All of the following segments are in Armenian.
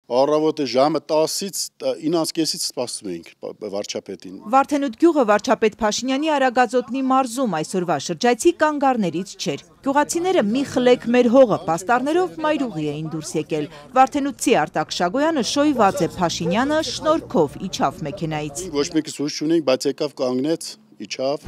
Առավոտը ժամը 10-ից 9:30-ից սպասում էինք վարչապետին։ Վարդենուտ գյուղը վարչապետ Փաշինյանի Արագածոտնի մարզում այսօրվա շրջայցի կանգառներից չէր։ Գյուղացիները մի խլեք մեր հողը պաստառներով մայրուղի էին դուրս եկել։ Վարդենուտցի Արտակ Շագոյանը շոյված է Փաշինյանը շնորհքով իջավ մեքենայից։ Ոչ մեկս հույս չունենք, բայց եկավ կանգնեց, իջավ։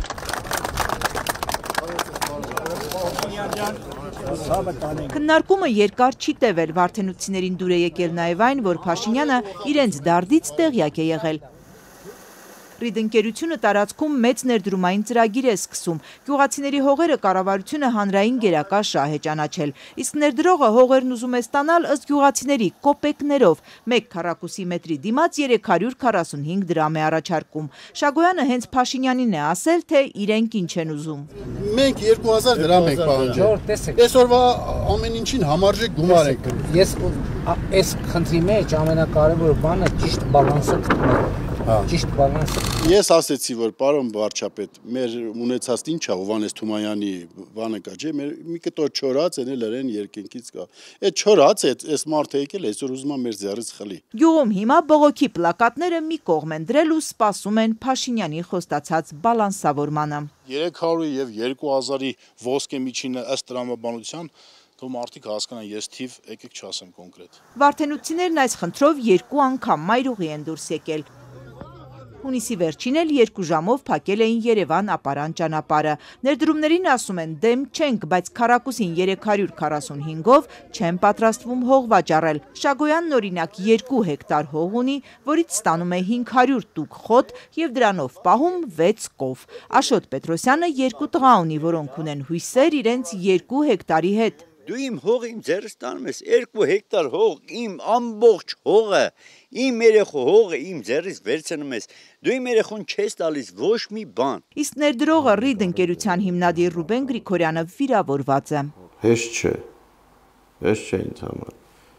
Քննարկումը երկար չի տևել, վարդենուտցիներին դուր է եկել նաև այն, որ Փաշինյանը իրենց դարդից տեղյակ է եղել։ Ռիդ ընկերությունը տարածքում մեծ ներդրումային ծրագիր է սկսում։ Գյուղացիների հողերը կառավարությունը հանրային գերակա շահ է ճանաչել։ Իսկ ներդրողը հողերն ուզում է ստանալ ըստ գյուղացիների կոպեկներով։ 1 քառակուսի մետրի դիմաց 345 դրամ է առաջարկում։ Շագոյանը հենց Փաշինյանին է ասել, թե իրենք ինչ են ուզում։ Մենք 2000 դրամ ենք պահանջել։ Այսօրվա ամեն ինչին համարժեք գումար ենք։ Ես այս խնդրի մեջ ամենակարևոր բանը ճիշտ բալանսը գտնել։ Ճիշտ բալանս։ Ես ասեցի, որ պարոն վարչապետ, մեր ունեցածն ինչ է, Հովհաննես Թումանյանի բանը կա, չէ, մեր մի կտոր չորած են լրեն երկինքից կա։ Այդ չորած է, այս մարդը եկել է, այսօր ուզում է մեր ձեռից խլի։ Գյուղում հիմա բողոքի պլակատները մի կողմ են դրել ու սպասում են Փաշինյանի խոստացած բալանսավորմանը։ 300-ի եւ 2000-ի ոսկե միջինը ըստ տրամաբանության Թող մարդիկ հասկանան, ես թիվ եկեք չասեմ կոնկրետ։ Վարդենուտցիներն այս խնդրով 2 անգամ մայրուղի են դուրս եկել։ Հունիսի վերջին էլ 2 ժամով փակել էին Երևան-Ապարան ճանապարհը։ Ներդրումներին ասում են դեմ չենք, բայց քառակուսին 345-ով չեն պատրաստվում հող վաճառել։ Շագոյանն օրինակ 2 հեկտար հող ունի, որից ստանում է 500 տուկ խոտ եւ դրանով պահում 6 կով։ Աշոտ Պետրոսյանը 2 տղա ունի, որոնք ունեն հույսեր իրենց 2 հեկտարի հետ։ Դու իմ հողը իմ ձեռս տանում ես, 2 հեկտար հող, իմ ամբողջ հողը, իմ երեխու հողը իմ ձեռից վերցնում ես, դու իմ երեխուն չես տալիս ոչ մի բան։ Իսկ ներդրողը Ռիդ ընկերության հիմնադիր Ռուբեն Գրիգորյանը վիրավորված է։ Հեշտ չէ ինձ համար։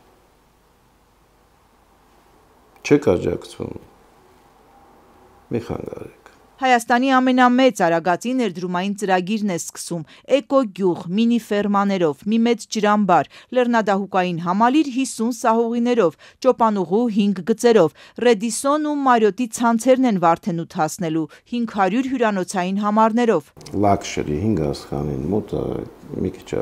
Չեք աջակցում, մի խանգարեք։ Հայաստանի ամենամեծ Արագածի ներդրումային ծրագիրն է սկսում էկո գյուղ, մինի ֆերմաներով, մի մեծ ջրամբար, լեռնադահուկային համալիր 50 սահուղիներով, ճոպանուղու 5 գծերով, Ռեդիսոն ու Մարիոտի ցանցերն են Վարդենուտ հասնելու 500 հյուրանոցային համարներով։ Լաքշերի 5 աստղանին մոտ մի քիչ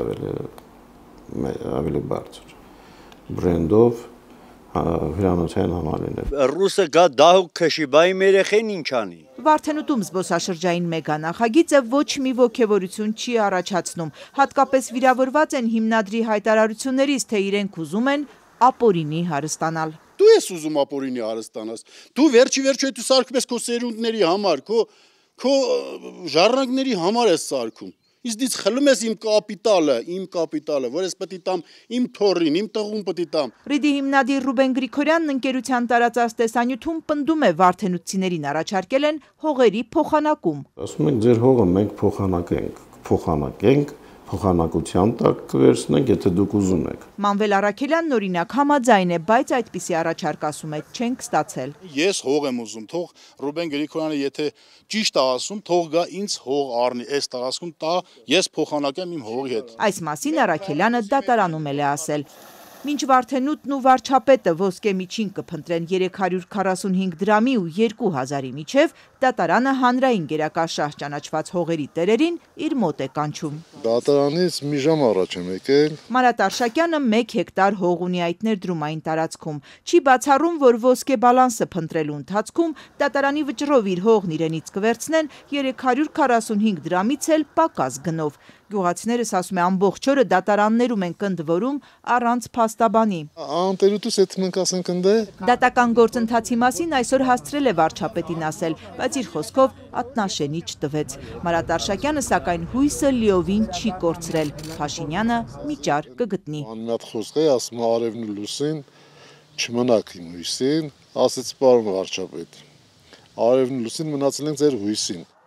ավելի բարձր բրենդով հյուրանոցային համալիրներ։ Ռուսը գա դահուկ քշի, բայ իմ երեխեն ինչ անի։ Վարդենուտում զբոսաշրջային մեգանախագիծը ոչ մի ոգևորություն չի առաջացնում, հատկապես վիրավորված են հիմնադրի հայտարարություններից, թե իրենք ուզում են ապօրինի հարստանալ։ Դու ես ուզում ապօրինի հարստանաս։ Դու վերջի դու սարքում ես քո սերունդների համար, քո ժառանգների համար ես սարքում։ Իսկ դից խլում ես իմ կապիտալը, որ ես պետք է տամ իմ թորին, իմ տղուն պետք է տամ։ Ռիդի հիմնադիր Ռուբեն Գրիգորյանն ընկերության տարածած տեսանյութում պնդում է վարդենուտցիներին առաջարկել են հողերի փոխանակում։ Ասում ենք ձեր հողը մենք փոխանակենք, փոխանակության տակ կվերցնենք, եթե դուք ուզում եք։ Մանվել Առաքելյանն օրինակ համաձայն է, բայց այդպիսի առաջարկ ասում է չենք ստացել։ Ես հող եմ ուզում, թող Ռուբեն Գրիգորյանը եթե ճիշտ է ասում, թող գա ինձ հող առնի, այս տարածքում տա, ես փոխանակեմ իմ հողի հետ։ Այս մասին Առաքելյանը դատարանում է ասել։ Մինչ Վարդենուտն ու վարչապետը ոսկե միջին կփնտրեն 345 դրամի ու 2000-ի միջև, դատարանը հանրային գերակա շահ ճանաչված հողերի տերերին իր մոտ է կանչում։ Դատարանից մի ժամ առաջ եմ եկել։ Մարատ Արշակյանը 1 հեկտար հող ունի այդ ներդրումային տարածքում։ Չի բացառում, որ ոսկե բալանսը փնտրելու ընթացքում դատարանի վճռով իր հողն իրենից կվերցնեն 345 դրամից էլ պակաս գնով։ Գյուղացիներս ասում է ամբողջ օրը դատարաններում են կնդվորում առանց փաստաբանի։ Անտերուտուս հետ մենք ասենք ընդ է։ Դատական գործընթացի մասին այսօր հասցրել է վարչապետին ասել, բայց իր խոսքով ատնաշենի չտվեց։ Մարատ Արշակյանը սակայն հույսը լիովին չի կորցրել։ Փաշինյանը միջար կգտնի։ Մի հատ խոսք է, ասում է արևն ու լուսին, չմնաք իմ հույսին, ասեց պարոն վարչապետ։ Արևն ու լուսին մնացել են ձեր հույսին։